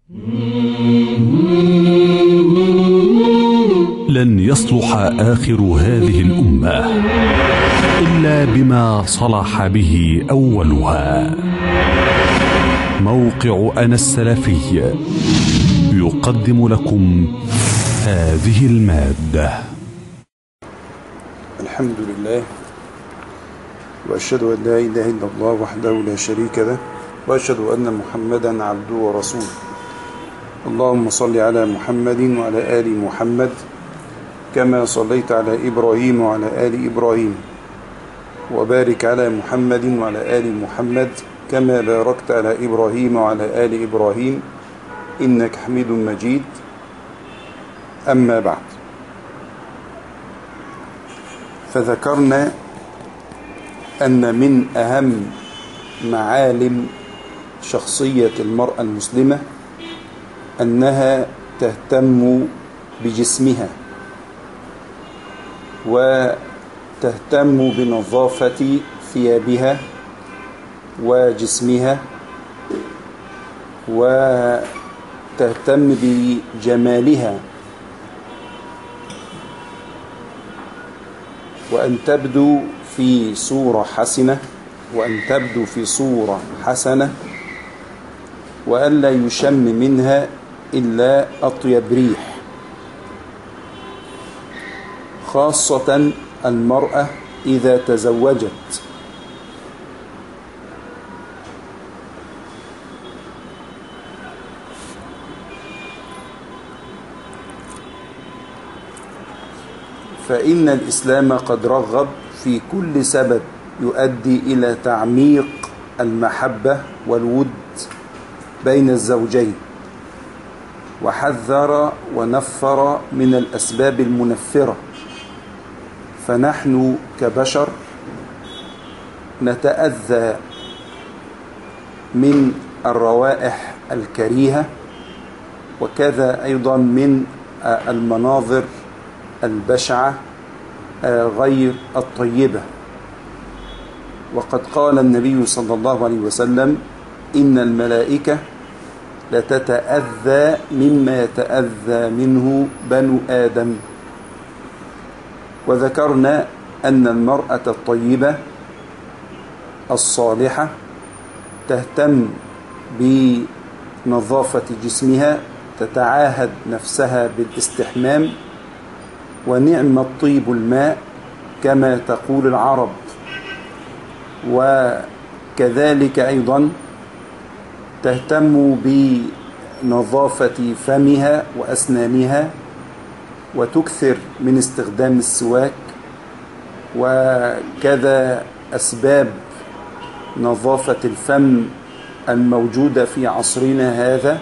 لن يصلح آخر هذه الأمة إلا بما صلح به أولها. موقع أنا السلفي يقدم لكم هذه المادة. الحمد لله، وأشهد أن لا إله إلا الله وحده لا شريك له، وأشهد أن محمدا عبده ورسوله. اللهم صل على محمد وعلى آل محمد كما صليت على إبراهيم وعلى آل إبراهيم، وبارك على محمد وعلى آل محمد كما باركت على إبراهيم وعلى آل إبراهيم إنك حميد مجيد. أما بعد، فذكرنا أن من أهم معالم شخصية المرأة المسلمة أنها تهتم بجسمها وتهتم بنظافة ثيابها وجسمها وتهتم بجمالها، وأن تبدو في صورة حسنة وأن لا يشم منها إلا أطيب ريح، خاصة المرأة إذا تزوجت. فإن الإسلام قد رغب في كل سبب يؤدي إلى تعميق المحبة والود بين الزوجين، وحذر ونفر من الأسباب المنفرة. فنحن كبشر نتأذى من الروائح الكريهة، وكذا أيضا من المناظر البشعة غير الطيبة. وقد قال النبي صلى الله عليه وسلم: إن الملائكة لتتأذى مما يتأذى منه بنو آدم. وذكرنا أن المرأة الطيبة الصالحة تهتم بنظافة جسمها، تتعاهد نفسها بالاستحمام، ونعم الطيب الماء كما تقول العرب. وكذلك أيضا تهتم بنظافة فمها وأسنانها، وتكثر من استخدام السواك، وكذا أسباب نظافة الفم الموجودة في عصرنا هذا.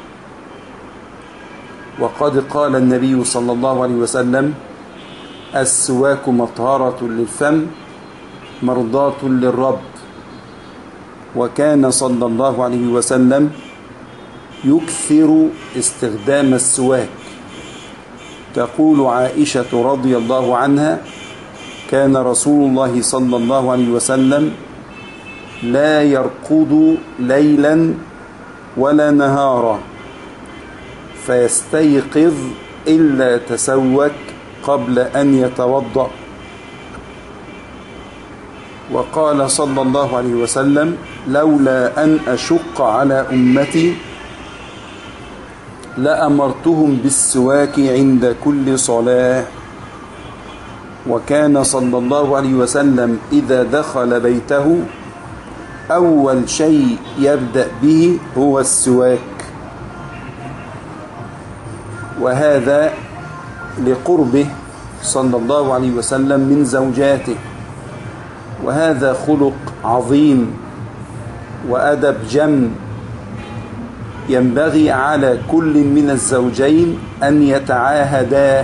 وقد قال النبي صلى الله عليه وسلم: السواك مطهرة للفم مرضاة للرب. وكان صلى الله عليه وسلم يكثر استخدام السواك. تقول عائشة رضي الله عنها: كان رسول الله صلى الله عليه وسلم لا يرقد ليلا ولا نهارا فيستيقظ إلا تسوك قبل أن يتوضأ. وقال صلى الله عليه وسلم: لولا أن أشق على أمتي لأمرتهم بالسواك عند كل صلاة. وكان صلى الله عليه وسلم إذا دخل بيته أول شيء يبدأ به هو السواك، وهذا لقربه صلى الله عليه وسلم من زوجاته. وهذا خلق عظيم وأدب جم ينبغي على كل من الزوجين أن يتعاهداه.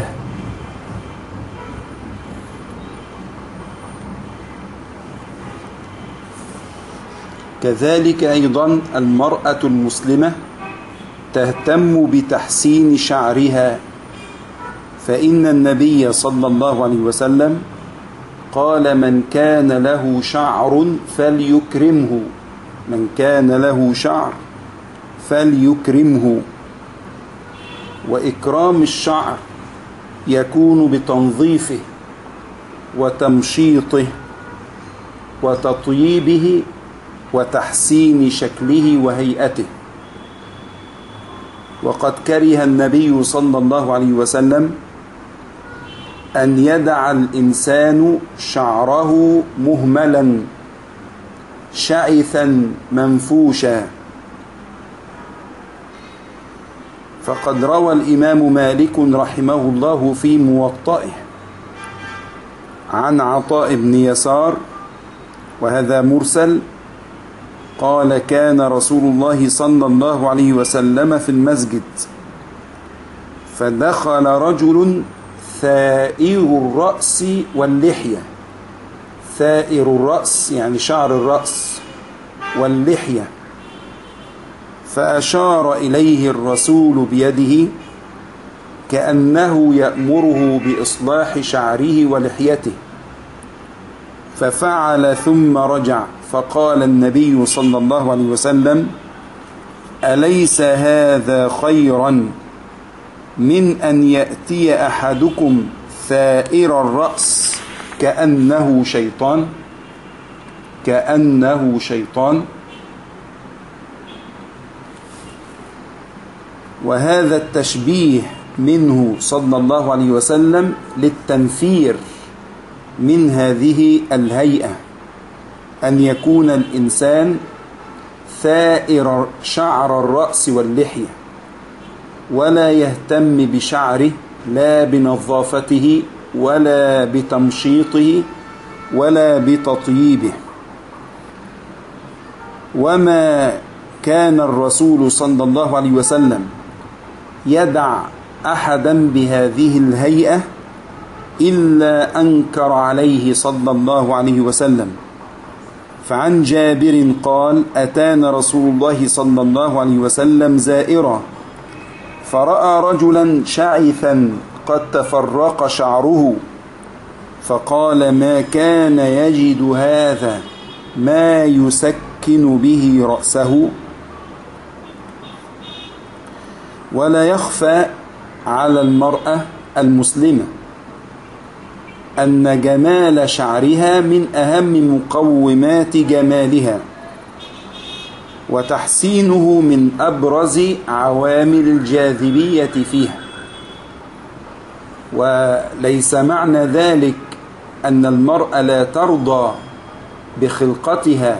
كذلك أيضا المرأة المسلمة تهتم بتحسين شعرها، فإن النبي صلى الله عليه وسلم قال: من كان له شعر فليكرمه، من كان له شعر فليكرمه. وإكرام الشعر يكون بتنظيفه وتمشيطه وتطييبه وتحسين شكله وهيئته. وقد كره النبي صلى الله عليه وسلم أن يدع الإنسان شعره مهملا شعثا منفوشا. فقد روى الإمام مالك رحمه الله في موطئه عن عطاء بن يسار، وهذا مرسل، قال: كان رسول الله صلى الله عليه وسلم في المسجد فدخل رجل ثائر الرأس واللحية. ثائر الرأس يعني شعر الرأس، واللحية، فأشار إليه الرسول بيده كأنه يأمره بإصلاح شعره ولحيته، ففعل ثم رجع، فقال النبي صلى الله عليه وسلم: أليس هذا خيرا من أن يأتي أحدكم ثائر الرأس كأنه شيطان؟ كأنه شيطان. وهذا التشبيه منه صلى الله عليه وسلم للتنفير من هذه الهيئة، أن يكون الإنسان ثائر شعر الرأس واللحية، ولا يهتم بشعره، لا بنظافته ولا بتمشيطه ولا بتطييبه. وما كان الرسول صلى الله عليه وسلم يدع أحدا بهذه الهيئة إلا أنكر عليه صلى الله عليه وسلم. فعن جابر قال: أتانا رسول الله صلى الله عليه وسلم زائرا فرأى رجلا شعثا قد تفرق شعره، فقال: ما كان يجد هذا ما يسكن به رأسه. ولا يخفى على المرأة المسلمة أن جمال شعرها من أهم مقومات جمالها، وتحسينه من أبرز عوامل الجاذبية فيها. وليس معنى ذلك أن المرأة لا ترضى بخلقتها،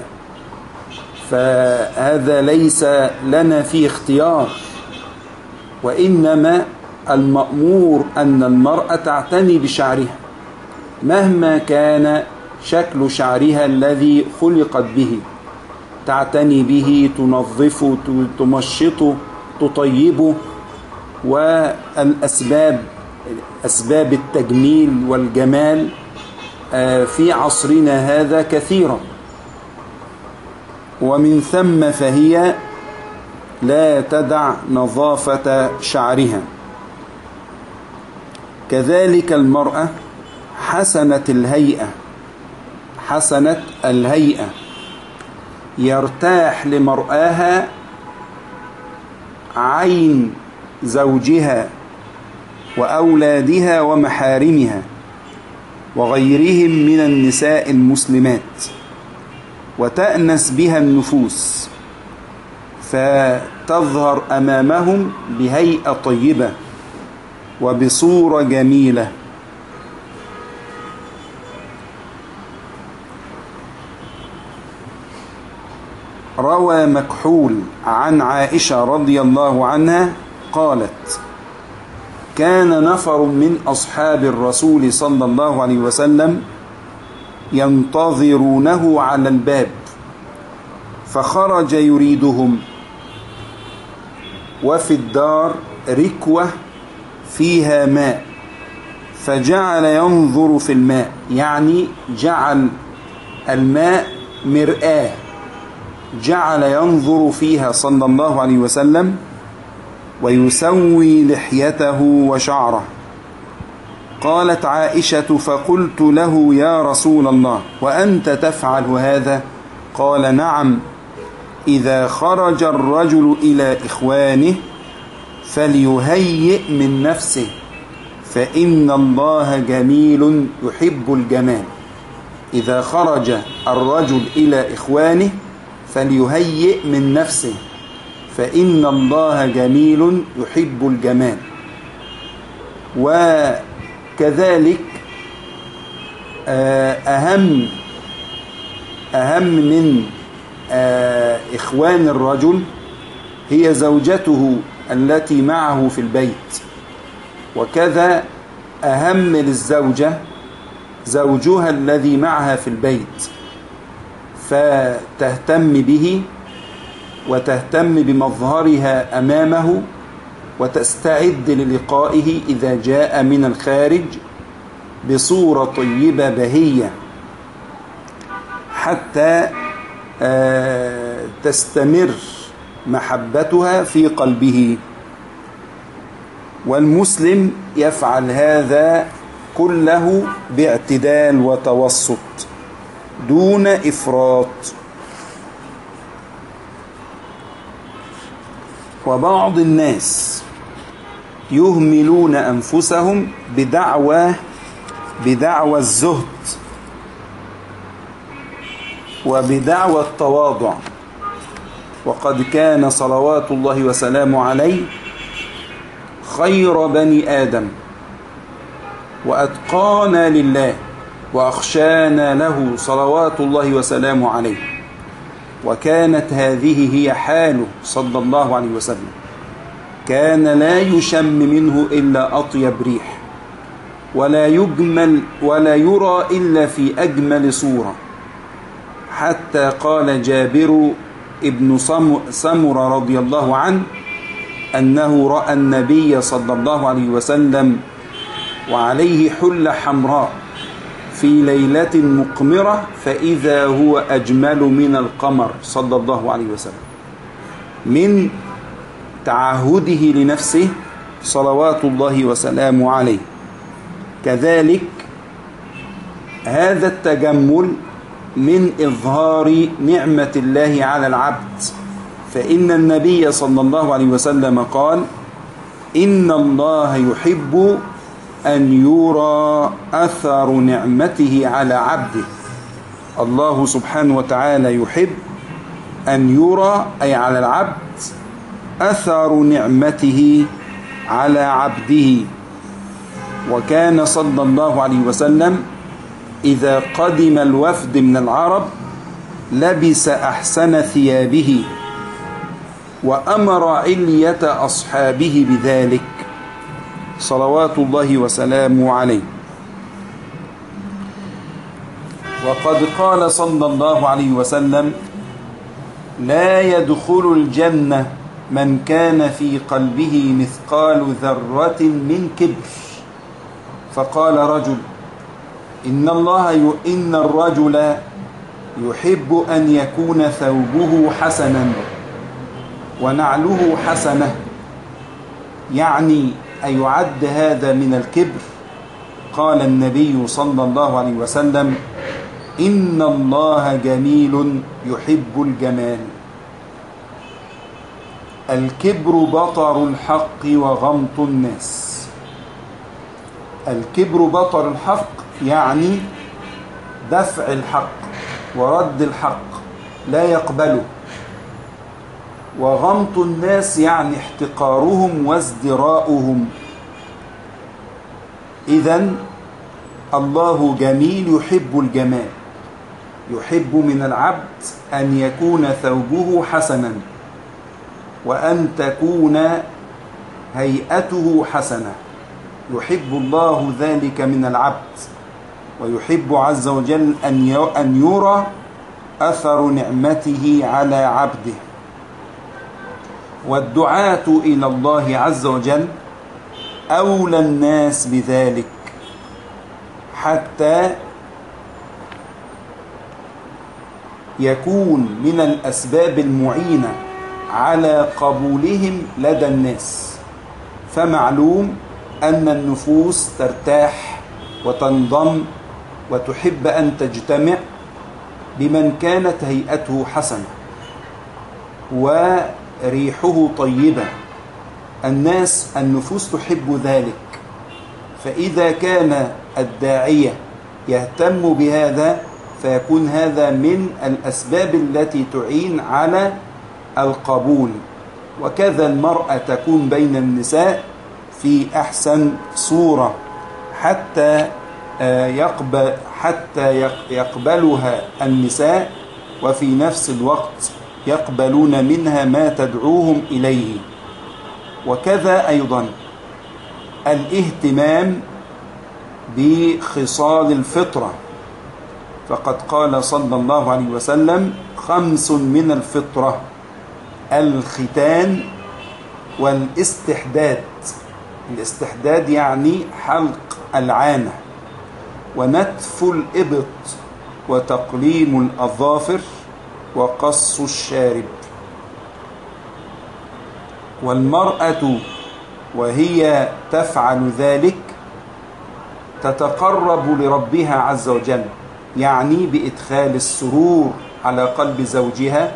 فهذا ليس لنا فيه اختيار، وإنما المأمور أن المرأة تعتني بشعرها مهما كان شكل شعرها الذي خلقت به، تعتني به، تنظفه، تمشطه، تطيبه. والأسباب، أسباب التجميل والجمال في عصرنا هذا كثيرة، ومن ثم فهي لا تدع نظافة شعرها. كذلك المرأة حسنة الهيئة، حسنة الهيئة، يرتاح لمرآها عين زوجها وأولادها ومحارمها وغيرهم من النساء المسلمات، وتأنس بها النفوس، فتظهر أمامهم بهيئة طيبة وبصورة جميلة. روى مكحول عن عائشة رضي الله عنها قالت: كان نفر من أصحاب الرسول صلى الله عليه وسلم ينتظرونه على الباب، فخرج يريدهم، وفي الدار ركوة فيها ماء، فجعل ينظر في الماء، يعني جعل الماء مرآة، جعل ينظر فيها صلى الله عليه وسلم ويسوي لحيته وشعره. قالت عائشة: فقلت له: يا رسول الله، وأنت تفعل هذا؟ قال: نعم، إذا خرج الرجل إلى إخوانه فليهيئ من نفسه فإن الله جميل يحب الجمال. إذا خرج الرجل إلى إخوانه فليهيئ من نفسه فإن الله جميل يحب الجمال. وكذلك أهم من إخوان الرجل هي زوجته التي معه في البيت، وكذا أهم للزوجة زوجها الذي معها في البيت، فتهتم به وتهتم بمظهرها أمامه وتستعد للقائه إذا جاء من الخارج بصورة طيبة بهية حتى تستمر محبتها في قلبه. والمسلم يفعل هذا كله باعتدال وتوسط دون إفراط. وبعض الناس يهملون أنفسهم بدعوى الزهد وبدعوى التواضع، وقد كان صلوات الله وسلامه عليه خير بني آدم وأتقانا لله وأخشانا له صلوات الله وسلامه عليه، وكانت هذه هي حاله صلى الله عليه وسلم. كان لا يشم منه إلا أطيب ريح، ولا يرى إلا في أجمل صورة، حتى قال جابر ابن سمرة رضي الله عنه أنه رأى النبي صلى الله عليه وسلم وعليه حلة حمراء في ليلة مقمرة فإذا هو أجمل من القمر صلى الله عليه وسلم، من تعهده لنفسه صلوات الله وسلامه عليه. كذلك هذا التجمل من إظهار نعمة الله على العبد، فإن النبي صلى الله عليه وسلم قال: إن الله يحب أن يرى أثر نعمته على عبده. الله سبحانه وتعالى يحب أن يرى أي على العبد أثر نعمته على عبده. وكان صلى الله عليه وسلم إذا قدم الوفد من العرب لبس أحسن ثيابه وأمر علية أصحابه بذلك صلوات الله وسلامه عليه. وقد قال صلى الله عليه وسلم: لا يدخل الجنة من كان في قلبه مثقال ذرة من كبر. فقال رجل: إن الرجل يحب أن يكون ثوبه حسنا ونعله حسنة، يعني أيعد هذا من الكبر؟ قال النبي صلى الله عليه وسلم: إن الله جميل يحب الجمال. الكبر بطر الحق وغمط الناس. الكبر بطر الحق يعني دفع الحق ورد الحق، لا يقبله. وغمط الناس يعني احتقارهم وازدراؤهم. إذن الله جميل يحب الجمال، يحب من العبد أن يكون ثوبه حسنا وأن تكون هيئته حسنة. يحب الله ذلك من العبد، ويحب عز وجل أن يرى أثر نعمته على عبده. والدعاة إلى الله عز وجل أولى الناس بذلك، حتى يكون من الأسباب المعينة على قبولهم لدى الناس. فمعلوم أن النفوس ترتاح وتنضم وتحب أن تجتمع بمن كانت هيئته حسنة. وريحه طيبة. النفوس تحب ذلك، فإذا كان الداعية يهتم بهذا فيكون هذا من الأسباب التي تعين على القبول. وكذا المرأة تكون بين النساء في أحسن صورة حتى يقبلها النساء، وفي نفس الوقت يقبلون منها ما تدعوهم إليه. وكذا أيضا الاهتمام بخصال الفطرة، فقد قال صلى الله عليه وسلم: 5 من الفطرة: الختان والاستحداد. الاستحداد يعني حلق العانة، ونتف الإبط، وتقليم الأظافر، وقص الشارب. والمرأة وهي تفعل ذلك تتقرب لربها عز وجل، يعني بإدخال السرور على قلب زوجها،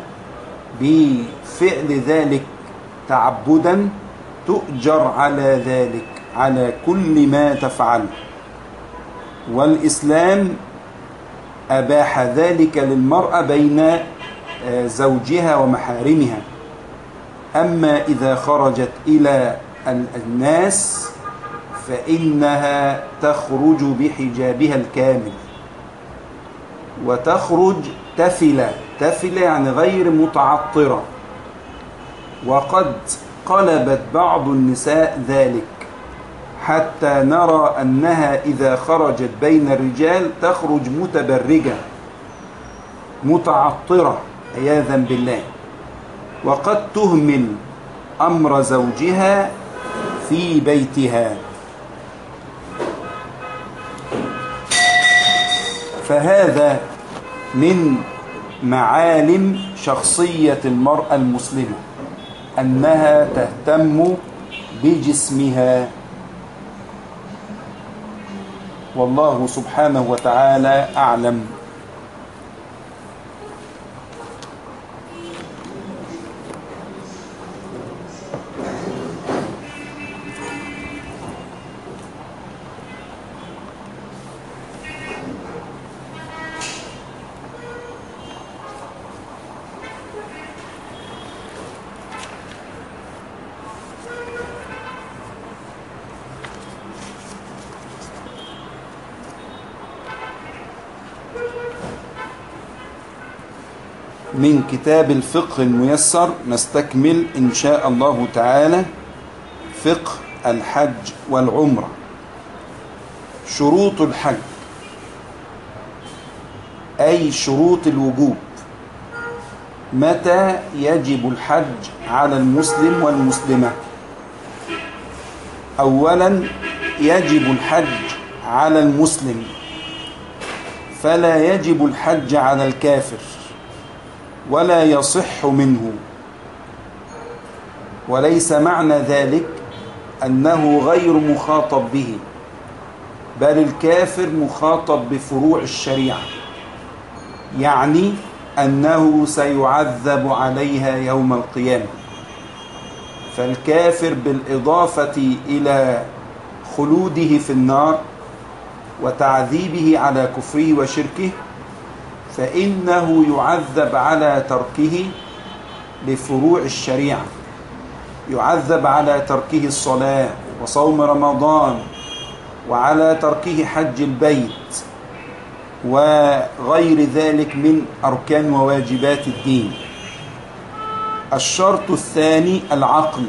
بفعل ذلك تعبدا تؤجر على ذلك، على كل ما تفعل. والإسلام أباح ذلك للمرأة بين زوجها ومحارمها. أما إذا خرجت إلى الناس فإنها تخرج بحجابها الكامل، وتخرج تفلة يعني غير متعطرة. وقد قلبت بعض النساء ذلك حتى نرى أنها إذا خرجت بين الرجال تخرج متبرجة متعطرة عياذا بالله، وقد تهمل أمر زوجها في بيتها. فهذا من معالم شخصية المرأة المسلمة، أنها تهتم بجسمها. والله سبحانه وتعالى أعلم. من كتاب الفقه الميسر نستكمل إن شاء الله تعالى فقه الحج والعمرة. شروط الحج أي شروط الوجوب. متى يجب الحج على المسلم والمسلمة؟ أولا يجب الحج على المسلم، فلا يجب الحج على الكافر ولا يصح منه. وليس معنى ذلك أنه غير مخاطب به، بل الكافر مخاطب بفروع الشريعة، يعني أنه سيعذب عليها يوم القيامة. فالكافر بالإضافة إلى خلوده في النار وتعذيبه على كفره وشركه، فإنه يعذب على تركه لفروع الشريعة، يعذب على تركه الصلاة وصوم رمضان، وعلى تركه حج البيت وغير ذلك من أركان وواجبات الدين. الشرط الثاني العقل،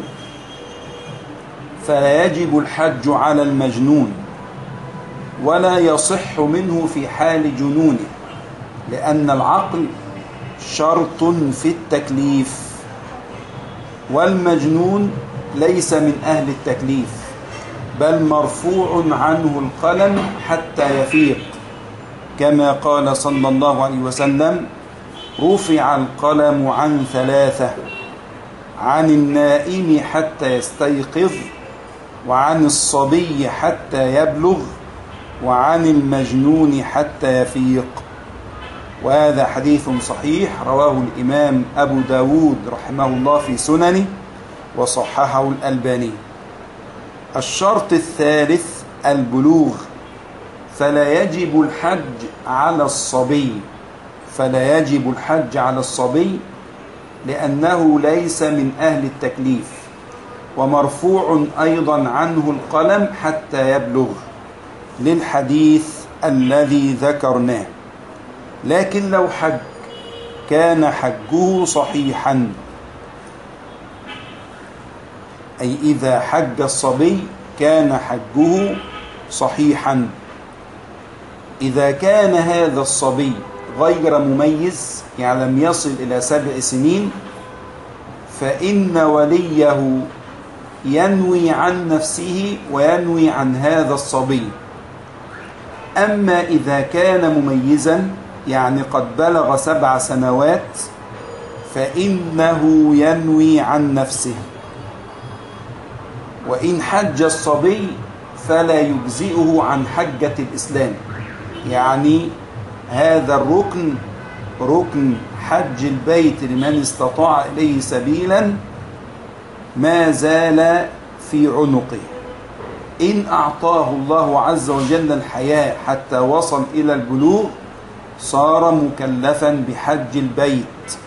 فلا يجب الحج على المجنون ولا يصح منه في حال جنونه، لأن العقل شرط في التكليف، والمجنون ليس من أهل التكليف، بل مرفوع عنه القلم حتى يفيق، كما قال صلى الله عليه وسلم: رفع القلم عن 3: عن النائم حتى يستيقظ، وعن الصبي حتى يبلغ، وعن المجنون حتى يفيق. وهذا حديث صحيح رواه الإمام أبو داود رحمه الله في سننه وصححه الألباني. الشرط الثالث البلوغ، فلا يجب الحج على الصبي لأنه ليس من أهل التكليف، ومرفوع أيضا عنه القلم حتى يبلغ للحديث الذي ذكرناه. لكن لو حج كان حجه صحيحا، أي إذا حج الصبي كان حجه صحيحا. إذا كان هذا الصبي غير مميز، يعني لم يصل إلى 7 سنين، فإن وليه ينوي عن نفسه وينوي عن هذا الصبي. أما إذا كان مميزا، يعني قد بلغ 7 سنوات، فإنه ينوي عن نفسه. وإن حج الصبي فلا يجزئه عن حجة الإسلام، يعني هذا الركن، ركن حج البيت لمن استطاع إليه سبيلا، ما زال في عنقه. إن أعطاه الله عز وجل الحياة حتى وصل إلى البلوغ صار مكلفا بحج البيت.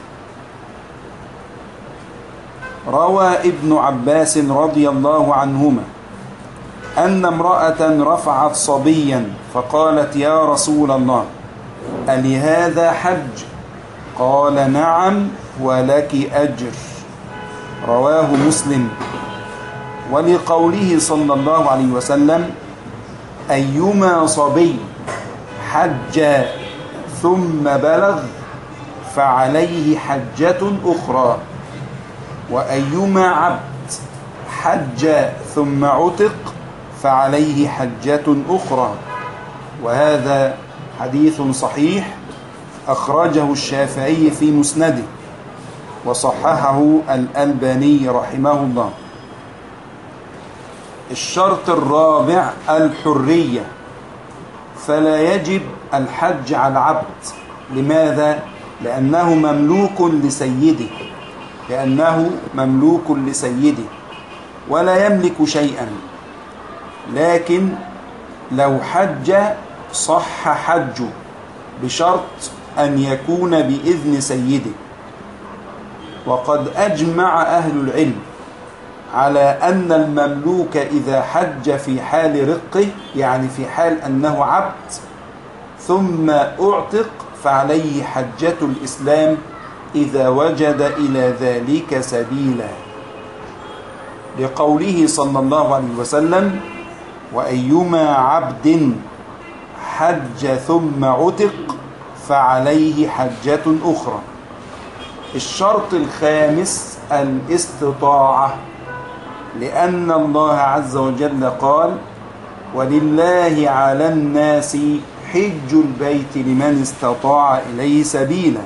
روى ابن عباس رضي الله عنهما أن امرأة رفعت صبيا فقالت: يا رسول الله، ألهذا حج؟ قال: نعم ولك أجر. رواه مسلم. ولقوله صلى الله عليه وسلم: أيما صبي حج ثم بلغ فعليه حجة أخرى، وأيما عبد حج ثم عتق فعليه حجة أخرى. وهذا حديث صحيح أخرجه الشافعي في مسنده وصححه الألباني رحمه الله. الشرط الرابع الحرية، فلا يجب الحج على العبد. لماذا؟ لأنه مملوك لسيده ولا يملك شيئا. لكن لو حج صح حجه بشرط أن يكون بإذن سيده. وقد أجمع أهل العلم على أن المملوك إذا حج في حال رقه، يعني في حال أنه عبد ثم أعتق، فعليه حجة الإسلام إذا وجد إلى ذلك سبيلا، لقوله صلى الله عليه وسلم: وأيما عبد حج ثم عتق فعليه حجة أخرى. الشرط الخامس الاستطاعة، لأن الله عز وجل قال: ولله على الناس حج البيت لمن استطاع إليه سبيلا.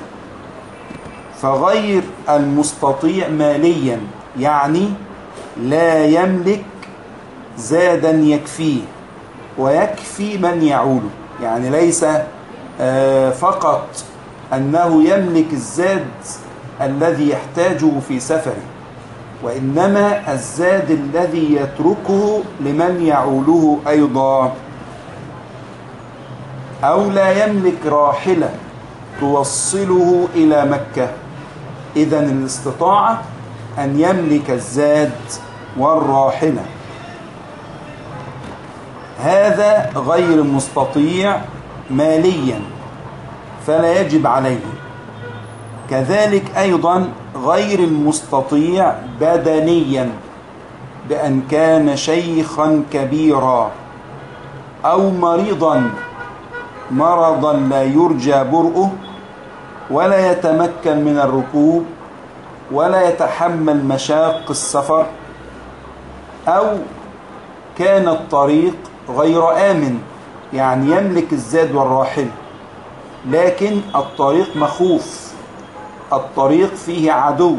فغير المستطيع ماليا، يعني لا يملك زادا يكفيه ويكفي من يعوله، يعني ليس فقط أنه يملك الزاد الذي يحتاجه في سفره، وإنما الزاد الذي يتركه لمن يعوله أيضا. أو لا يملك راحلة توصله إلى مكة. إذن الاستطاعة أن يملك الزاد والراحلة. هذا غير مستطيع ماليا فلا يجب عليه. كذلك أيضا غير المستطيع بدنيا، بأن كان شيخا كبيرا أو مرضا لا يرجى برؤه، ولا يتمكن من الركوب ولا يتحمل مشاق السفر، أو كان الطريق غير آمن، يعني يملك الزاد والراحل لكن الطريق مخوف، الطريق فيه عدو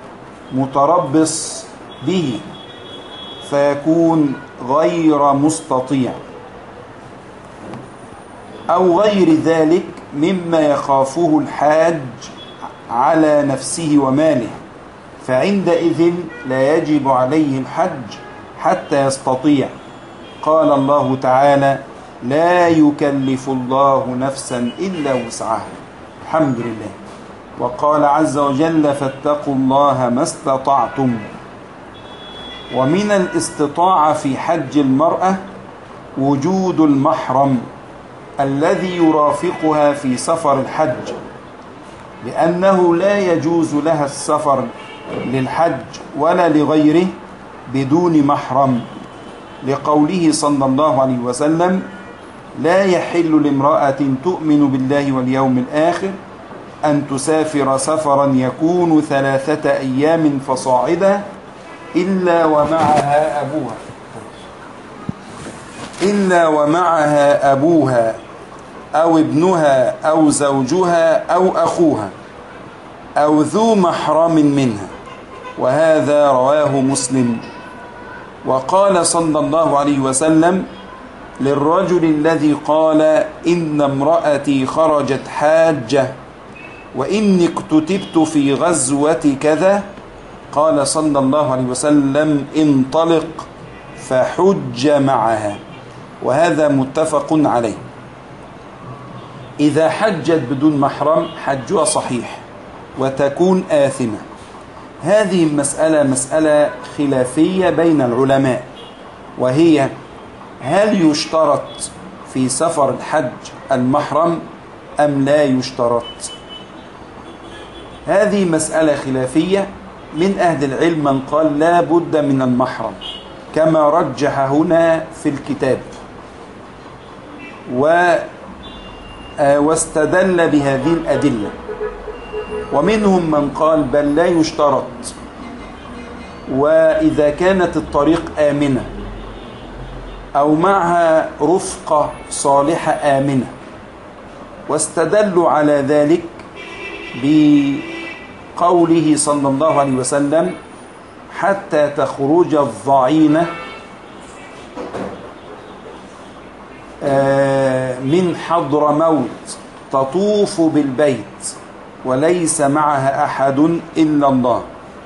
متربص به، فيكون غير مستطيع. أو غير ذلك مما يخافه الحاج على نفسه وماله، فعندئذ لا يجب عليه الحج حتى يستطيع. قال الله تعالى: لا يكلف الله نفسا إلا وسعها. الحمد لله. وقال عز وجل: فاتقوا الله ما استطعتم. ومن الاستطاعة في حج المرأة وجود المحرم الذي يرافقها في سفر الحج، لأنه لا يجوز لها السفر للحج ولا لغيره بدون محرم، لقوله صلى الله عليه وسلم: لا يحل لامرأة تؤمن بالله واليوم الآخر أن تسافر سفرا يكون 3 أيام فصاعدا إلا ومعها أبوها أو ابنها أو زوجها أو أخوها أو ذو محرم منها. وهذا رواه مسلم. وقال صلى الله عليه وسلم للرجل الذي قال: إن امرأتي خرجت حاجة وإني اكتتبت في غزوة كذا، قال صلى الله عليه وسلم: انطلق فحج معها. وهذا متفق عليه. إذا حجت بدون محرم حجها صحيح وتكون آثمة. هذه مسألة خلافية بين العلماء، وهي: هل يشترط في سفر الحج المحرم أم لا يشترط؟ هذه مسألة خلافية. من أهل العلم من قال لا بد من المحرم كما رجح هنا في الكتاب، واستدل بهذه الأدلة. ومنهم من قال بل لا يشترط، وإذا كانت الطريق آمنة أو معها رفقة صالحة آمنة. واستدلوا على ذلك بقوله صلى الله عليه وسلم: حتى تخرج الضعينة من حضرموت تطوف بالبيت وليس معها أحد إلا الله،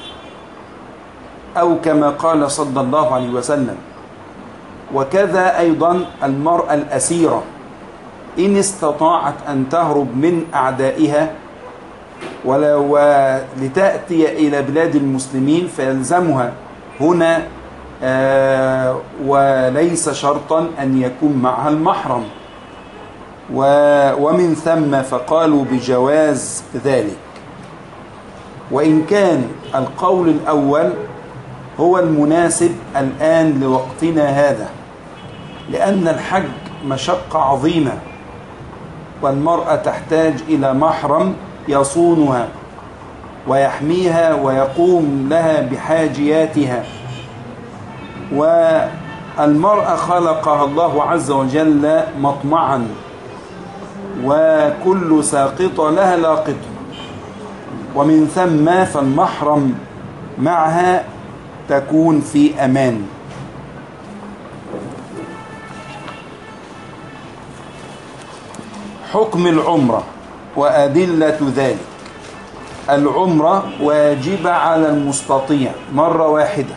أو كما قال صلى الله عليه وسلم. وكذا أيضا المرأة الأسيرة إن استطاعت أن تهرب من أعدائها ولتأتي إلى بلاد المسلمين فيلزمها هنا، وليس شرطا أن يكون معها المحرم. ومن ثم فقالوا بجواز ذلك. وإن كان القول الأول هو المناسب الآن لوقتنا هذا، لأن الحج مشقة عظيمة، والمرأة تحتاج إلى محرم يصونها ويحميها ويقوم لها بحاجياتها. والمرأة خلقها الله عز وجل مطمعا، وكل ساقطة لها لاقطة، ومن ثم فالمحرم معها تكون في أمان. حكم العمرة وأدلة ذلك. العمرة واجبة على المستطيع مرة واحدة،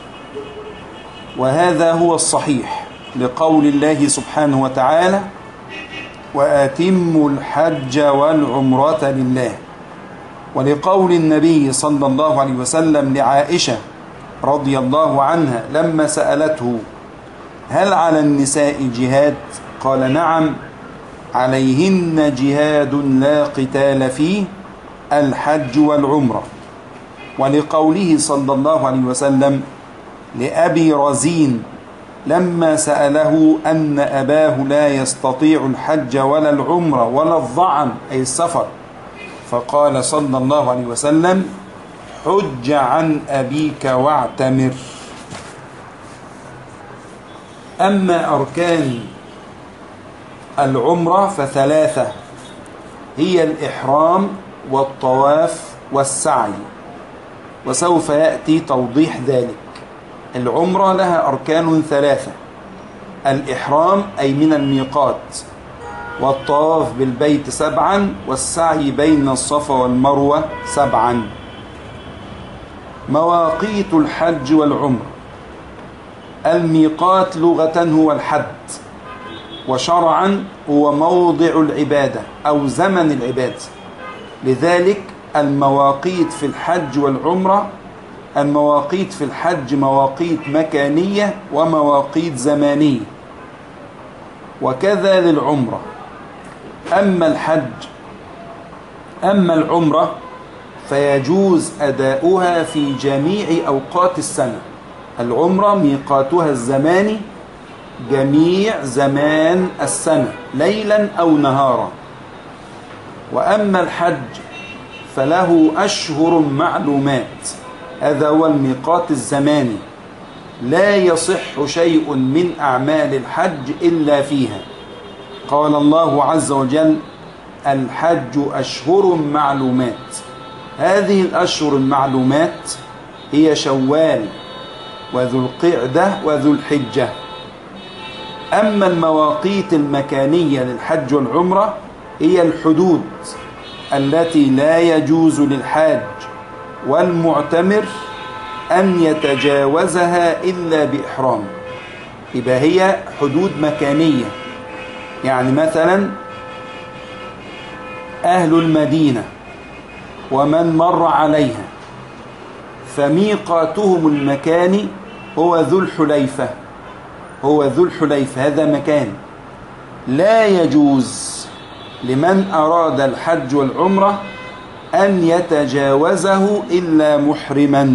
وهذا هو الصحيح لقول الله سبحانه وتعالى: وأتموا الحج والعمرة لله. ولقول النبي صلى الله عليه وسلم لعائشة رضي الله عنها لما سألته: هل على النساء جهاد؟ قال: نعم، عليهن جهاد لا قتال فيه، الحج والعمرة. ولقوله صلى الله عليه وسلم لأبي رزين لما سأله أن أباه لا يستطيع الحج ولا العمرة ولا الظعن أي السفر، فقال صلى الله عليه وسلم: حج عن أبيك واعتمر. أما أركان العمرة فثلاثة، هي الإحرام والطواف والسعي، وسوف يأتي توضيح ذلك. العمرة لها أركان ثلاثة: الإحرام أي من الميقات، والطواف بالبيت 7 والسعي بين الصفا والمروة 7. مواقيت الحج والعمرة. الميقات لغة هو الحد، وشرعا هو موضع العبادة أو زمن العبادة. لذلك المواقيت في الحج والعمرة، المواقيت في الحج مواقيت مكانية ومواقيت زمانية، وكذا للعمرة. أما العمرة فيجوز أداؤها في جميع أوقات السنة. العمرة ميقاتها الزماني جميع زمان السنة ليلا أو نهارا. وأما الحج فله أشهر معلومات، هذا هو الميقات الزماني، لا يصح شيء من أعمال الحج إلا فيها. قال الله عز وجل: الحج أشهر معلومات. هذه الأشهر المعلومات هي شوال وذو القعدة وذو الحجة. أما المواقيت المكانية للحج والعمرة هي الحدود التي لا يجوز للحاج والمعتمر أن يتجاوزها إلا بإحرام. يبقى هي حدود مكانية، يعني مثلا أهل المدينة ومن مر عليها فميقاتهم المكاني هو ذو الحليفة، هذا مكان لا يجوز لمن أراد الحج والعمرة أن يتجاوزه إلا محرما.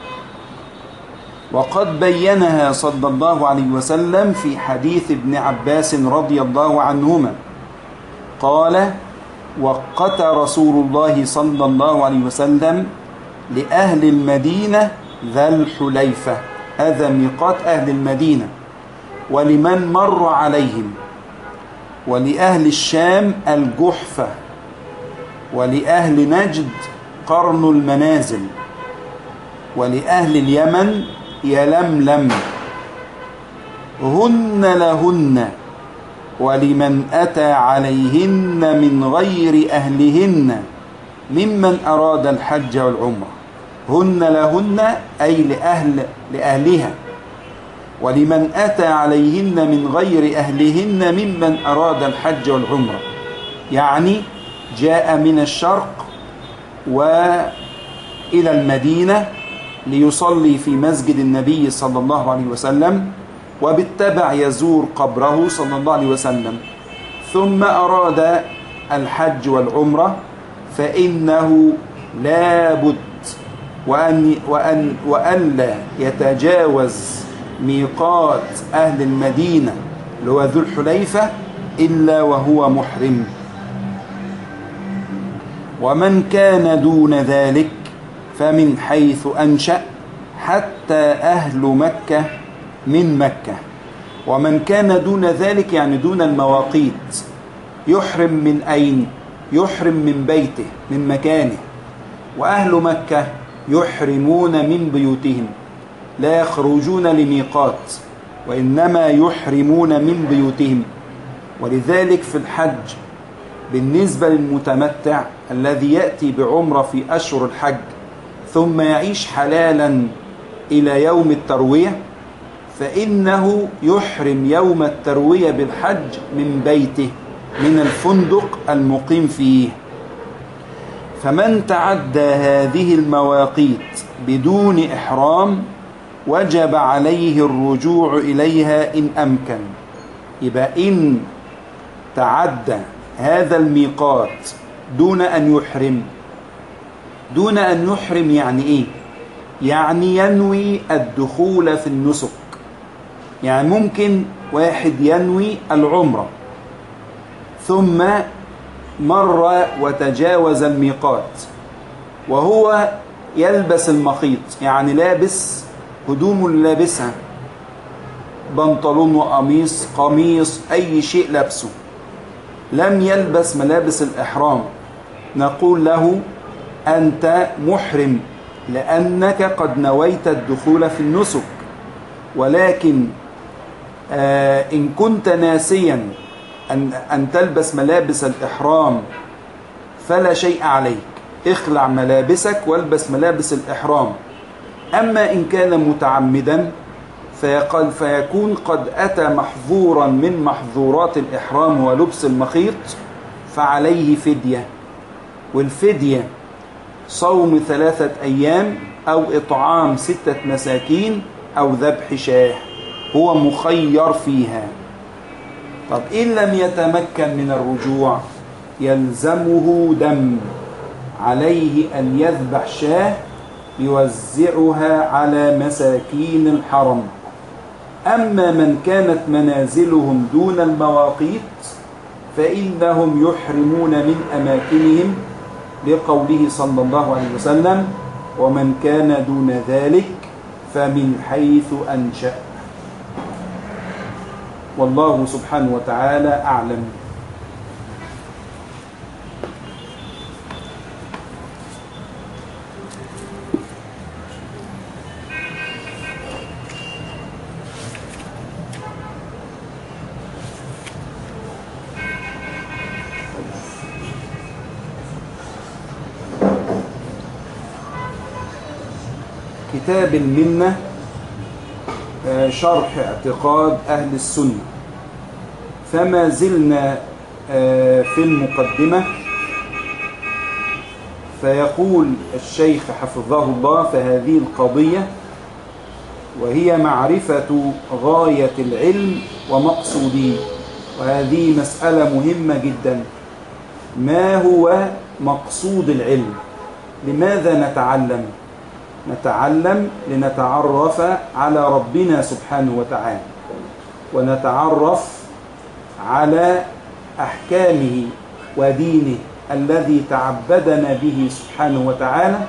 وقد بينها صلى الله عليه وسلم في حديث ابن عباس رضي الله عنهما قال: وقت رسول الله صلى الله عليه وسلم لأهل المدينة ذا الحليفة، هذا ميقات أهل المدينة، ولمن مر عليهم، ولأهل الشام الجحفة، ولأهل نجد قرن المنازل، ولأهل اليمن يلملم، هن لهن، ولمن أتى عليهن من غير أهلهن ممن أراد الحج والعمرة. هن لهن أي لأهلها، ولمن أتى عليهن من غير أهلهن ممن أراد الحج والعمرة، يعني جاء من الشرق وإلى المدينة ليصلي في مسجد النبي صلى الله عليه وسلم، وبالتبع يزور قبره صلى الله عليه وسلم، ثم أراد الحج والعمرة، فإنه لا بد وألا يتجاوز ميقات أهل المدينة اللي هو ذو الحليفة إلا وهو محرم. ومن كان دون ذلك فمن حيث أنشأ حتى أهل مكة من مكة. ومن كان دون ذلك يعني دون المواقيت، يحرم من أين؟ يحرم من بيته، من مكانه. وأهل مكة يحرمون من بيوتهم، لا يخرجون لميقات، وإنما يحرمون من بيوتهم. ولذلك في الحج بالنسبة للمتمتع الذي يأتي بعمرة في أشهر الحج ثم يعيش حلالا إلى يوم التروية، فإنه يحرم يوم التروية بالحج من بيته، من الفندق المقيم فيه. فمن تعدى هذه المواقيت بدون إحرام وجب عليه الرجوع إليها إن أمكن. يبقى إن تعدى هذا الميقات دون أن يحرم، دون أن يحرم يعني إيه؟ يعني ينوي الدخول في النسك. يعني ممكن واحد ينوي العمرة ثم مر وتجاوز الميقات وهو يلبس المخيط، يعني لابس هدوم اللي لابسها، بنطلون وقميص، قميص، أي شيء لابسه، لم يلبس ملابس الإحرام، نقول له أنت محرم لأنك قد نويت الدخول في النسك. ولكن إن كنت ناسيا أن تلبس ملابس الإحرام فلا شيء عليك، اخلع ملابسك والبس ملابس الإحرام. أما إن كان متعمدا فيكون قد أتى محظورا من محظورات الإحرام ولبس المخيط، فعليه فدية، والفدية صوم 3 أيام أو إطعام 6 مساكين أو ذبح شاه، هو مخير فيها. طب إن لم يتمكن من الرجوع يلزمه دم، عليه أن يذبح شاه يوزعها على مساكين الحرم. أما من كانت منازلهم دون المواقيت فإنهم يحرمون من أماكنهم، لقوله صلى الله عليه وسلم: ومن كان دون ذلك فمن حيث أنشأ. والله سبحانه وتعالى أعلم. كتاب المنة، شرح اعتقاد أهل السنة. فما زلنا في المقدمة، فيقول الشيخ حفظه الله: فهذه القضية وهي معرفة غاية العلم ومقصوده. وهذه مسألة مهمة جدا. ما هو مقصود العلم؟ لماذا نتعلم؟ نتعلم لنتعرف على ربنا سبحانه وتعالى، ونتعرف على أحكامه ودينه الذي تعبدنا به سبحانه وتعالى،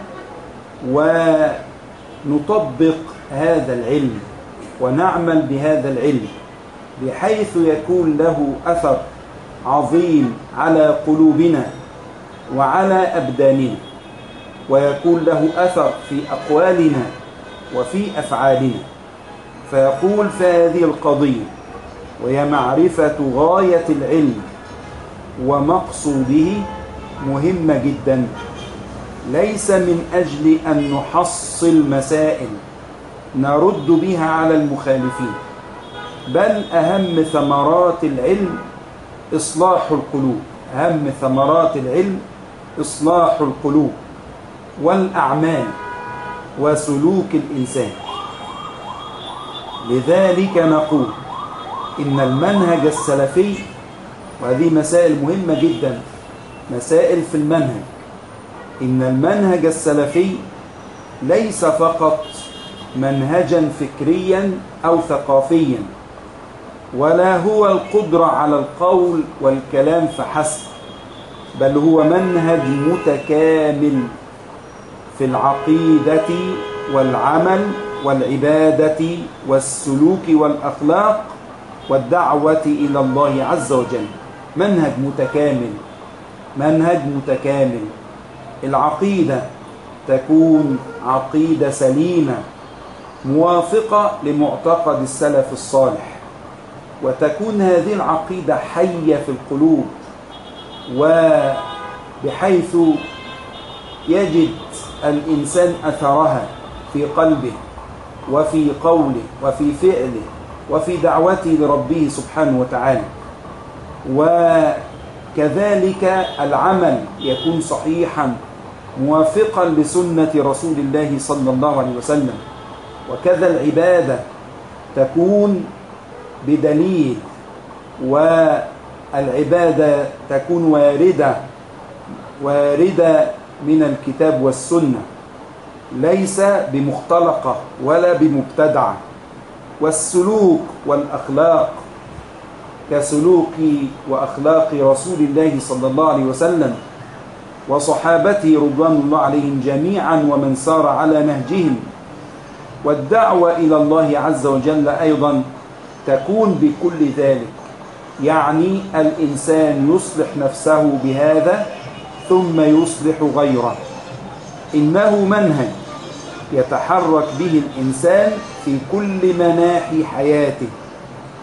ونطبق هذا العلم ونعمل بهذا العلم بحيث يكون له أثر عظيم على قلوبنا وعلى أبداننا، ويكون له أثر في أقوالنا وفي أفعالنا. فيقول: فهذه القضية وهي معرفة غاية العلم ومقصوده مهمة جدا، ليس من أجل أن نحصل مسائل نرد بها على المخالفين، بل أهم ثمرات العلم إصلاح القلوب. أهم ثمرات العلم إصلاح القلوب والأعمال وسلوك الإنسان. لذلك نقول إن المنهج السلفي، وهذه مسائل مهمة جدا، مسائل في المنهج، إن المنهج السلفي ليس فقط منهجا فكريا أو ثقافيا، ولا هو القدرة على القول والكلام فحسب، بل هو منهج متكامل في العقيدة والعمل والعبادة والسلوك والأخلاق والدعوة إلى الله عز وجل. منهج متكامل، منهج متكامل. العقيدة تكون عقيدة سليمة موافقة لمعتقد السلف الصالح، وتكون هذه العقيدة حية في القلوب، وبحيث يجد الإنسان أثرها في قلبه وفي قوله وفي فعله وفي دعوته لربه سبحانه وتعالى. وكذلك العمل يكون صحيحا موافقا لسنة رسول الله صلى الله عليه وسلم، وكذا العبادة تكون بدليل، والعبادة تكون واردة من الكتاب والسنة، ليس بمختلقة ولا بمبتدعة. والسلوك والأخلاق كسلوك وأخلاق رسول الله صلى الله عليه وسلم وصحابته رضوان الله عليهم جميعا ومن سار على نهجهم. والدعوة إلى الله عز وجل أيضا تكون بكل ذلك، يعني الإنسان يصلح نفسه بهذا ثم يصلح غيره. إنه منهج يتحرك به الإنسان في كل مناحي حياته،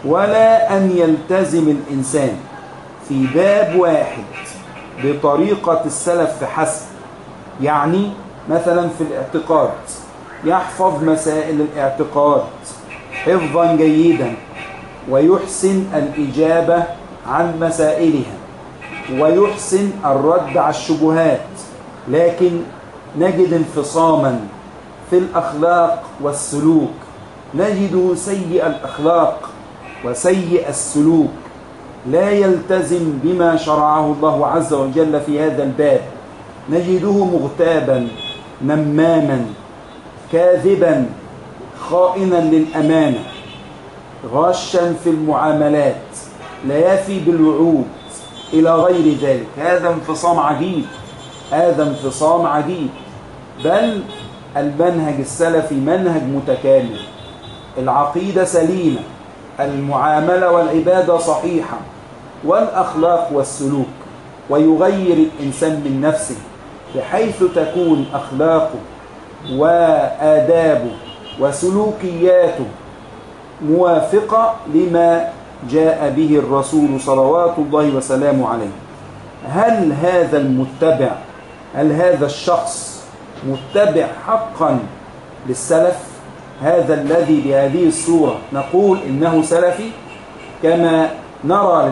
ولا أن يلتزم الإنسان في باب واحد بطريقة السلف فحسب. يعني مثلا في الاعتقاد يحفظ مسائل الاعتقاد حفظا جيدا ويحسن الإجابة عن مسائلها ويحسن الرد على الشبهات، لكن نجد انفصاما في الأخلاق والسلوك، نجد سيء الأخلاق وسيء السلوك، لا يلتزم بما شرعه الله عز وجل في هذا الباب، نجده مغتابا نماما كاذبا خائنا للأمانة غاشا في المعاملات لا يفي بالوعود إلى غير ذلك. هذا انفصام عجيب، هذا انفصام عجيب. بل المنهج السلفي منهج متكامل، العقيدة سليمة، المعاملة والعبادة صحيحة، والأخلاق والسلوك، ويغير الإنسان من نفسه بحيث تكون أخلاقه وآدابه وسلوكياته موافقة لما جاء به الرسول صلوات الله وسلامه عليه. هل هذا المتبع، هل هذا الشخص متبع حقا للسلف؟ هذا الذي بهذه الصورة نقول إنه سلفي؟ كما نرى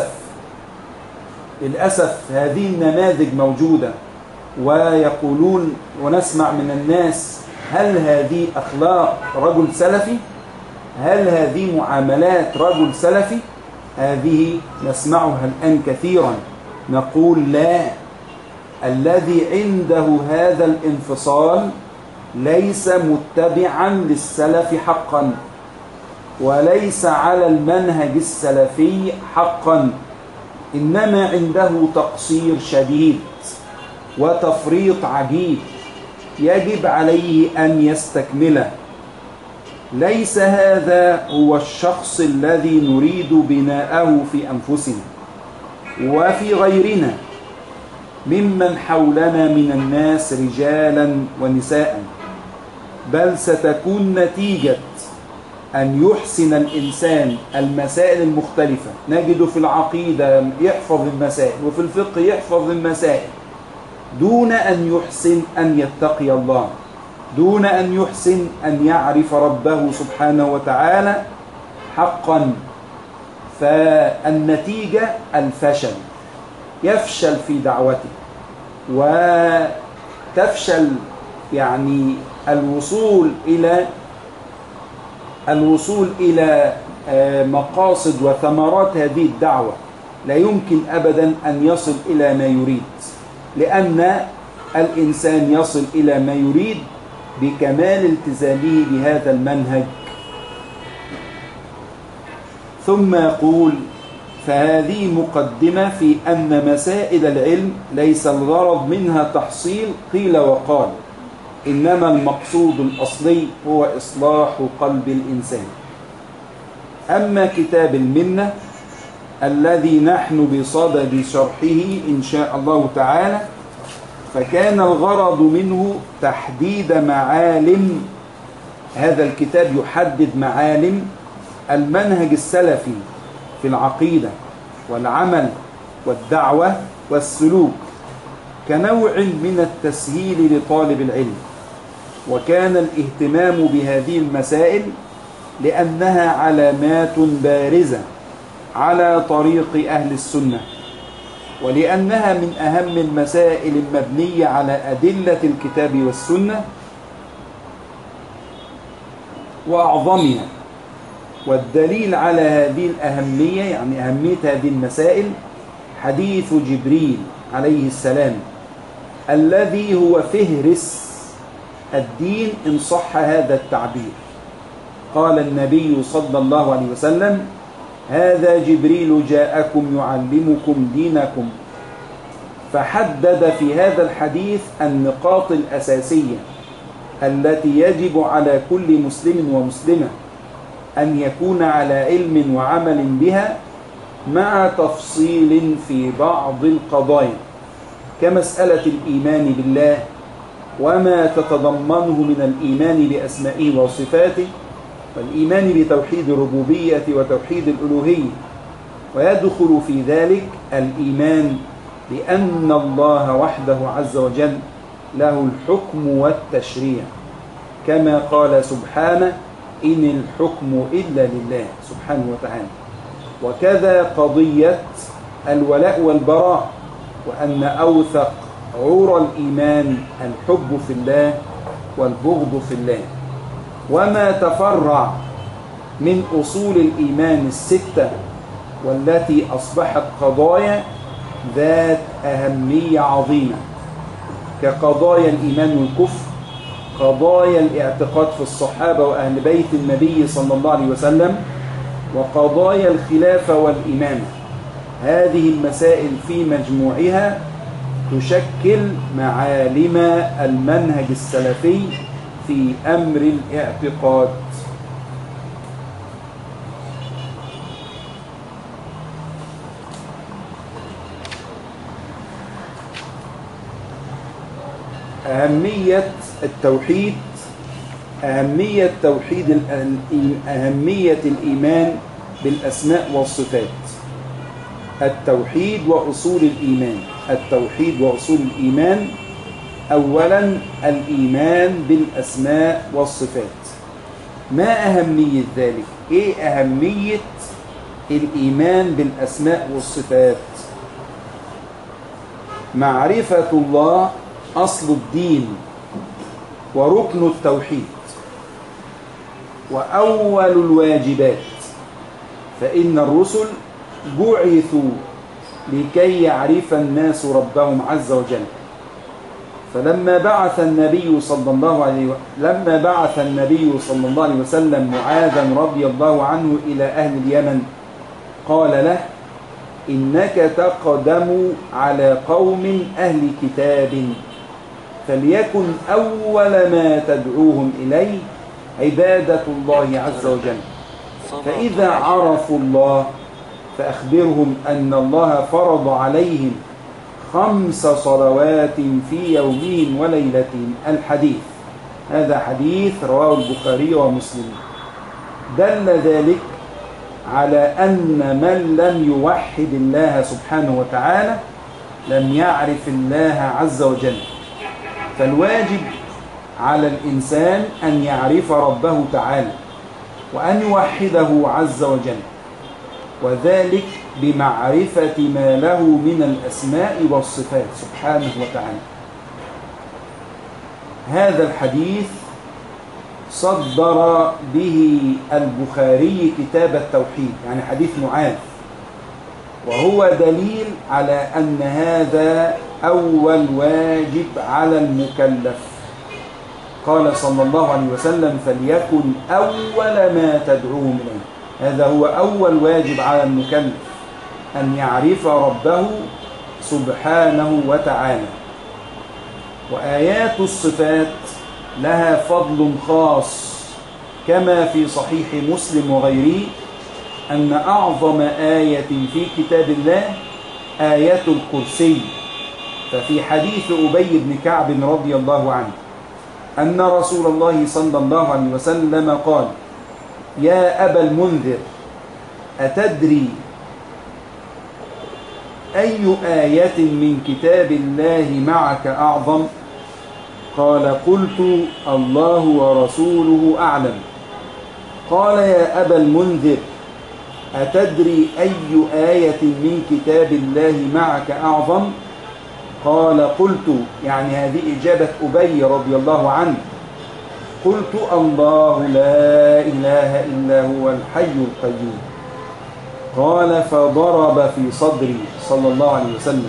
للأسف هذه النماذج موجودة، ويقولون ونسمع من الناس: هل هذه أخلاق رجل سلفي؟ هل هذه معاملات رجل سلفي؟ هذه نسمعها الآن كثيرا. نقول لا، الذي عنده هذا الانفصال ليس متبعا للسلف حقا، وليس على المنهج السلفي حقا، إنما عنده تقصير شديد وتفريط عجيب يجب عليه أن يستكمله. ليس هذا هو الشخص الذي نريد بناءه في أنفسنا وفي غيرنا ممن حولنا من الناس رجالا ونساء، بل ستكون نتيجة أن يحسن الإنسان المسائل المختلفة. نجد في العقيدة يحفظ المسائل، وفي الفقه يحفظ المسائل، دون أن يحسن أن يتقي الله، دون أن يحسن أن يعرف ربه سبحانه وتعالى حقا. فالنتيجة الفشل، يفشل في دعوته، وتفشل يعني الوصول إلى مقاصد وثمرات هذه الدعوة. لا يمكن أبدا أن يصل إلى ما يريد، لأن الإنسان يصل إلى ما يريد بكمال التزامه بهذا المنهج. ثم يقول: فهذه مقدمة في أن مسائل العلم ليس الغرض منها تحصيل قيل وقال، إنما المقصود الأصلي هو إصلاح قلب الإنسان. أما كتاب المنة الذي نحن بصدد شرحه إن شاء الله تعالى، فكان الغرض منه تحديد معالم، هذا الكتاب يحدد معالم المنهج السلفي في العقيدة والعمل والدعوة والسلوك كنوع من التسهيل لطالب العلم. وكان الاهتمام بهذه المسائل لأنها علامات بارزة على طريق أهل السنة، ولأنها من أهم المسائل المبنية على أدلة الكتاب والسنة وأعظمها. والدليل على هذه الأهمية، يعني أهمية هذه المسائل، حديث جبريل عليه السلام الذي هو فهرس الدين إن صح هذا التعبير. قال النبي صلى الله عليه وسلم: هذا جبريل جاءكم يعلمكم دينكم. فحدد في هذا الحديث النقاط الأساسية التي يجب على كل مسلم ومسلمة أن يكون على علم وعمل بها، مع تفصيل في بعض القضايا كمسألة الإيمان بالله وما تتضمنه من الإيمان بأسمائه وصفاته، والإيمان بتوحيد الربوبية وتوحيد الألوهية، ويدخل في ذلك الإيمان بأن الله وحده عز وجل له الحكم والتشريع، كما قال سبحانه: إن الحكم إلا لله سبحانه وتعالى. وكذا قضية الولاء والبراء، وأن أوثق عور الإيمان الحب في الله والبغض في الله. وما تفرع من أصول الإيمان الستة والتي أصبحت قضايا ذات أهمية عظيمة، كقضايا الإيمان والكفر، قضايا الاعتقاد في الصحابة وأهل بيت النبي صلى الله عليه وسلم، وقضايا الخلافة والإمامة. هذه المسائل في مجموعها تشكل معالم المنهج السلفي في أمر الاعتقاد. أهمية التوحيد، أهمية الإيمان بالأسماء والصفات. التوحيد وأصول الإيمان. التوحيد وأصول الإيمان: أولا الإيمان بالأسماء والصفات. ما أهمية ذلك؟ إيه أهمية الإيمان بالأسماء والصفات؟ معرفة الله أصل الدين وركن التوحيد وأول الواجبات، فإن الرسل بعثوا لكي يعرف الناس ربهم عز وجل. فلما بعث النبي صلى الله عليه وسلم معاذا رضي الله عنه إلى أهل اليمن، قال له: إنك تقدم على قوم أهل كتاب، فليكن أول ما تدعوهم إليه عبادة الله عز وجل، فإذا عرفوا الله فأخبرهم أن الله فرض عليهم 5 صلوات في يومهم وليلتهم. الحديث هذا حديث رواه البخاري ومسلم. دل ذلك على أن من لم يوحد الله سبحانه وتعالى لم يعرف الله عز وجل. فالواجب على الإنسان أن يعرف ربه تعالى وأن يوحده عز وجل، وذلك بمعرفة ما له من الأسماء والصفات سبحانه وتعالى. هذا الحديث صدر به البخاري كتاب التوحيد، يعني حديث معاذ، وهو دليل على أن هذا أول واجب على المكلف. قال صلى الله عليه وسلم: فليكن أول ما تدعوهم إليه. هذا هو أول واجب على المكلف، أن يعرف ربه سبحانه وتعالى. وآيات الصفات لها فضل خاص، كما في صحيح مسلم وغيره أن أعظم آية في كتاب الله آية الكرسي. ففي حديث أبي بن كعب رضي الله عنه أن رسول الله صلى الله عليه وسلم قال: يا أبا المنذر، أتدري أي آية من كتاب الله معك أعظم؟ قال: قلت: الله ورسوله أعلم. قال: يا أبا المنذر، أتدري أي آية من كتاب الله معك أعظم؟ قال: قلت، يعني هذه إجابة أبي رضي الله عنه، قلت: الله لا إله إلا هو الحي القيوم. قال: فضرب في صدري صلى الله عليه وسلم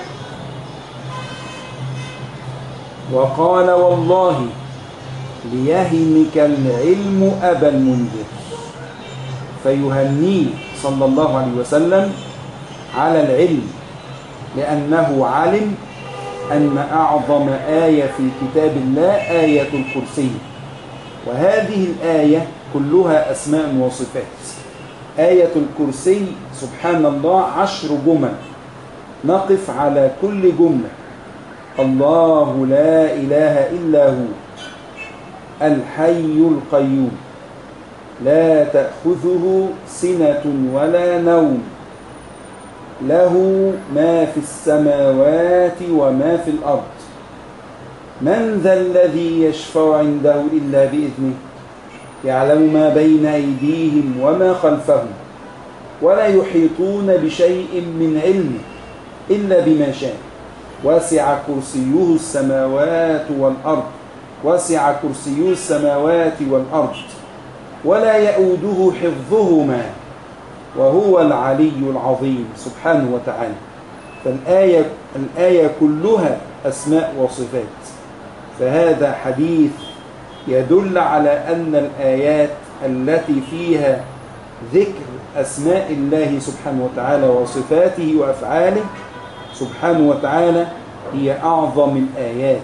وقال: والله ليهنك العلم أبا المنذر. فيهنيه صلى الله عليه وسلم على العلم، لأنه علم أن أعظم آية في كتاب الله آية الكرسي. وهذه الآية كلها أسماء وصفات. آية الكرسي سبحان الله 10 جمل، نقف على كل جملة: الله لا إله إلا هو الحي القيوم، لا تأخذه سنة ولا نوم له ما في السماوات وما في الأرض من ذا الذي يشفع عنده إلا بإذنه يعلم ما بين أيديهم وما خلفهم ولا يحيطون بشيء من علمه إلا بما شاء وسع كرسيه السماوات والأرض وسع كرسيه السماوات والأرض ولا يؤوده حفظهما وهو العلي العظيم سبحانه وتعالى. فالآية كلها أسماء وصفات، فهذا حديث يدل على أن الآيات التي فيها ذكر أسماء الله سبحانه وتعالى وصفاته وأفعاله سبحانه وتعالى هي أعظم الآيات،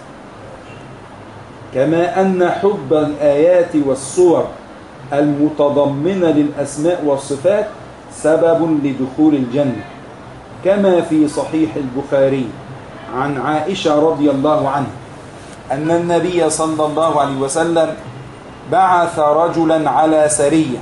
كما أن حب الآيات والصور المتضمنة للأسماء والصفات سبب لدخول الجنة، كما في صحيح البخاري عن عائشة رضي الله عنها أن النبي صلى الله عليه وسلم بعث رجلا على سرية،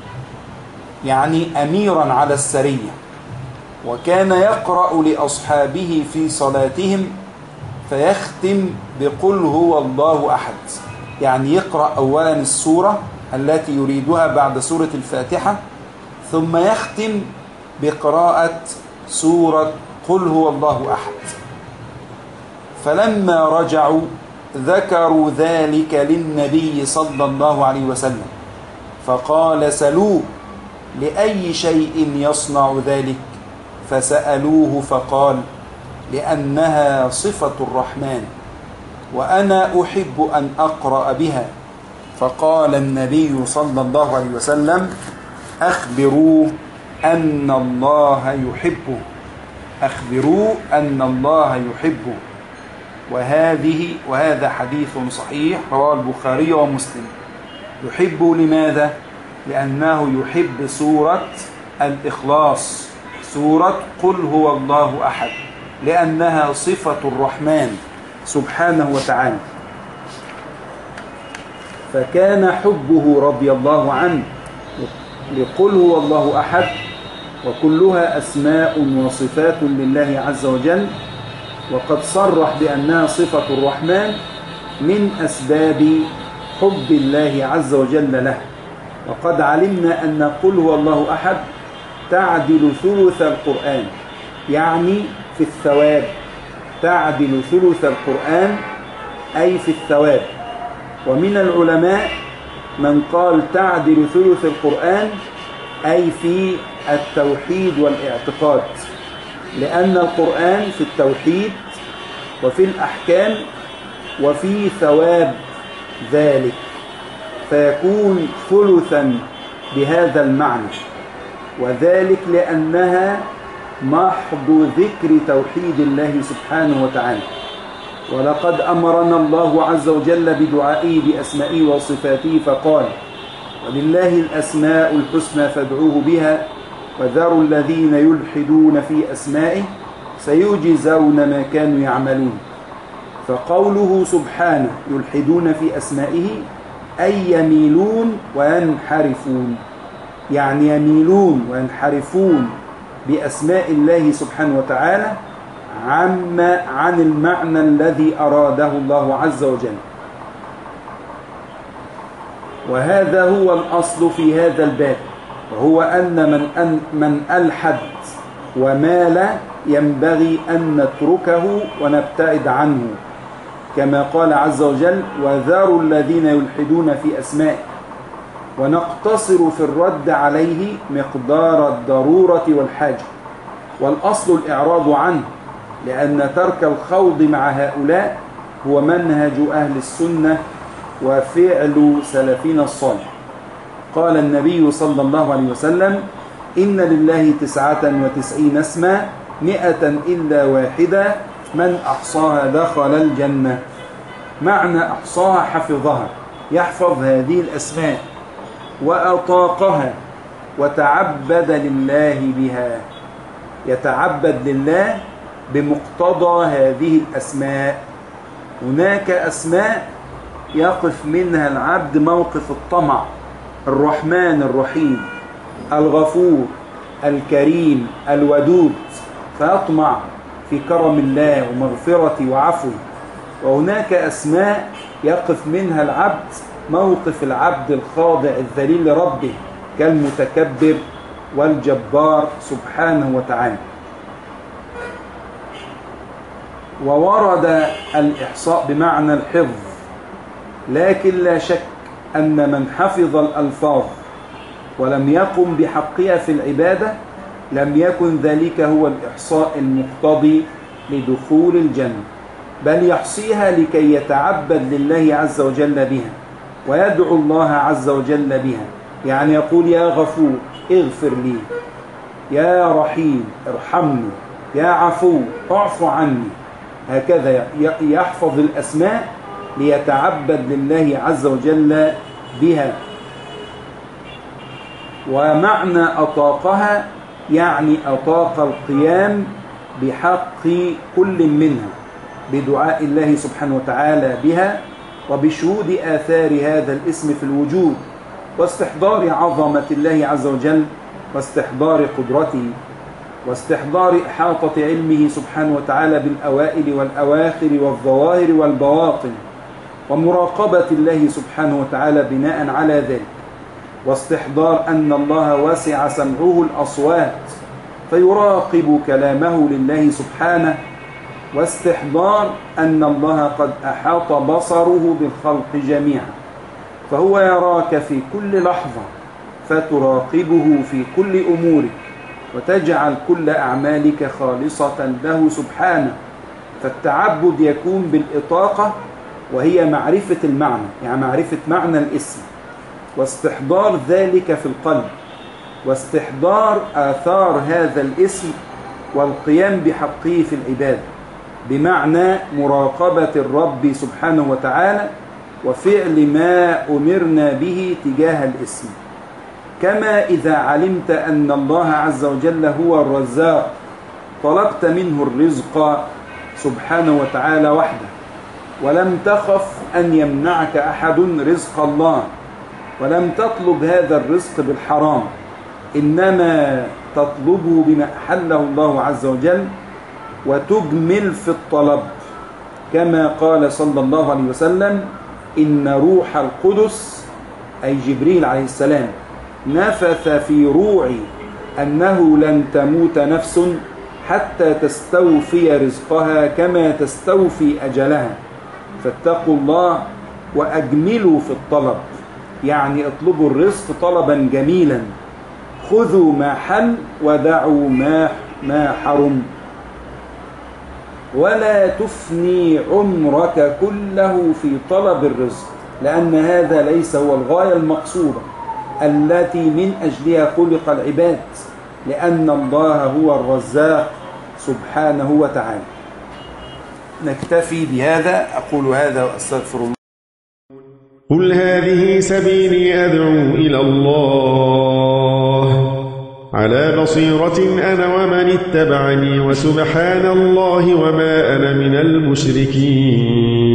يعني أميرا على السرية، وكان يقرأ لأصحابه في صلاتهم فيختم بقل هو الله أحد، يعني يقرأ أولا السورة التي يريدها بعد سورة الفاتحة ثم يختم بقراءة سورة قل هو الله أحد. فلما رجعوا ذكروا ذلك للنبي صلى الله عليه وسلم فقال سلوه لأي شيء يصنع ذلك؟ فسألوه فقال لأنها صفة الرحمن وأنا أحب أن أقرأ بها. فقال النبي صلى الله عليه وسلم أخبروه أن الله يحبه، أخبروه أن الله يحبه. وهذا حديث صحيح رواه البخاري ومسلم. يحبه لماذا؟ لأنه يحب سورة الإخلاص، سورة قل هو الله أحد، لأنها صفة الرحمن سبحانه وتعالى. فكان حبه رضي الله عنه لقل هو الله أحد وكلها أسماء وصفات لله عز وجل، وقد صرح بأنها صفة الرحمن من أسباب حب الله عز وجل له. وقد علمنا أن قل هو الله أحد تعدل ثلث القرآن، يعني في الثواب تعدل ثلث القرآن أي في الثواب. ومن العلماء من قال تعدل ثلث القرآن أي في التوحيد والاعتقاد، لأن القرآن في التوحيد وفي الأحكام وفي ثواب ذلك، فيكون ثلثا بهذا المعنى، وذلك لأنها محض ذكر توحيد الله سبحانه وتعالى. ولقد أمرنا الله عز وجل بدعائه بأسمائه وصفاته فقال ولله الأسماء الحسنى فادعوه بها وذروا الذين يلحدون في أسمائه سيجزون ما كانوا يعملون. فقوله سبحانه يلحدون في أسمائه أي يميلون وينحرفون، يعني يميلون وينحرفون بأسماء الله سبحانه وتعالى عن المعنى الذي أراده الله عز وجل. وهذا هو الأصل في هذا الباب، وهو أن من ألحد ومال ينبغي أن نتركه ونبتعد عنه، كما قال عز وجل وذروا الذين يلحدون في أسمائه، ونقتصر في الرد عليه مقدار الضرورة والحاجة. والأصل الإعراض عنه، لأن ترك الخوض مع هؤلاء هو منهج أهل السنة وفعل سلفنا الصالح. قال النبي صلى الله عليه وسلم إن لله 99 اسما 100 إلا واحدة من أحصاها دخل الجنة. معنى أحصاها حفظها، يحفظ هذه الأسماء وأطاقها وتعبد لله بها، يتعبد لله بمقتضى هذه الأسماء. هناك أسماء يقف منها العبد موقف الطمع الرحمن الرحيم، الغفور الكريم الودود، فيطمع في كرم الله ومغفرته وعفوه. وهناك أسماء يقف منها العبد موقف العبد الخاضع الذليل لربه، كالمتكبر والجبار سبحانه وتعالى. وورد الإحصاء بمعنى الحفظ، لكن لا شك أن من حفظ الألفاظ ولم يقم بحقها في العبادة لم يكن ذلك هو الإحصاء المقتضي لدخول الجنة، بل يحصيها لكي يتعبد لله عز وجل بها ويدعو الله عز وجل بها. يعني يقول: يا غفور اغفر لي، يا رحيم ارحمني، يا عفو اعف عني. هكذا يحفظ الأسماء ليتعبد لله عز وجل بها. ومعنى أطاقها يعني أطاق القيام بحق كل منها بدعاء الله سبحانه وتعالى بها، وبشهود آثار هذا الاسم في الوجود، واستحضار عظمة الله عز وجل، واستحضار قدرته، واستحضار إحاطة علمه سبحانه وتعالى بالأوائل والأواخر والظواهر والبواطن، ومراقبة الله سبحانه وتعالى بناء على ذلك، واستحضار أن الله وسع سمعه الأصوات فيراقب كلامه لله سبحانه، واستحضار أن الله قد أحاط بصره بالخلق جميعا فهو يراك في كل لحظة فتراقبه في كل أمورك وتجعل كل أعمالك خالصة له سبحانه. فالتعبد يكون بالإطاقة، وهي معرفة المعنى، يعني معرفة معنى الاسم، واستحضار ذلك في القلب، واستحضار آثار هذا الاسم، والقيام بحقه في العبادة، بمعنى مراقبة الرب سبحانه وتعالى وفعل ما أمرنا به تجاه الاسم. كما إذا علمت أن الله عز وجل هو الرزاق طلبت منه الرزق سبحانه وتعالى وحده، ولم تخف أن يمنعك أحد رزق الله، ولم تطلب هذا الرزق بالحرام، إنما تطلبه بما أحله الله عز وجل، وتجمل في الطلب، كما قال صلى الله عليه وسلم: إن روح القدس، أي جبريل عليه السلام، نفث في روعي أنه لن تموت نفس حتى تستوفي رزقها كما تستوفي أجلها، فاتقوا الله وأجملوا في الطلب، يعني اطلبوا الرزق طلبا جميلا، خذوا ما حل ودعوا ما حرم، ولا تفني عمرك كله في طلب الرزق، لأن هذا ليس هو الغاية المقصودة التي من أجلها خلق العباد، لأن الله هو الرزاق سبحانه وتعالى. نكتفي بهذا، أقول هذا وأستغفر الله. قل هذه سبيلي أدعو إلى الله على بصيرة أنا ومن اتبعني، وسبحان الله وما أنا من المشركين.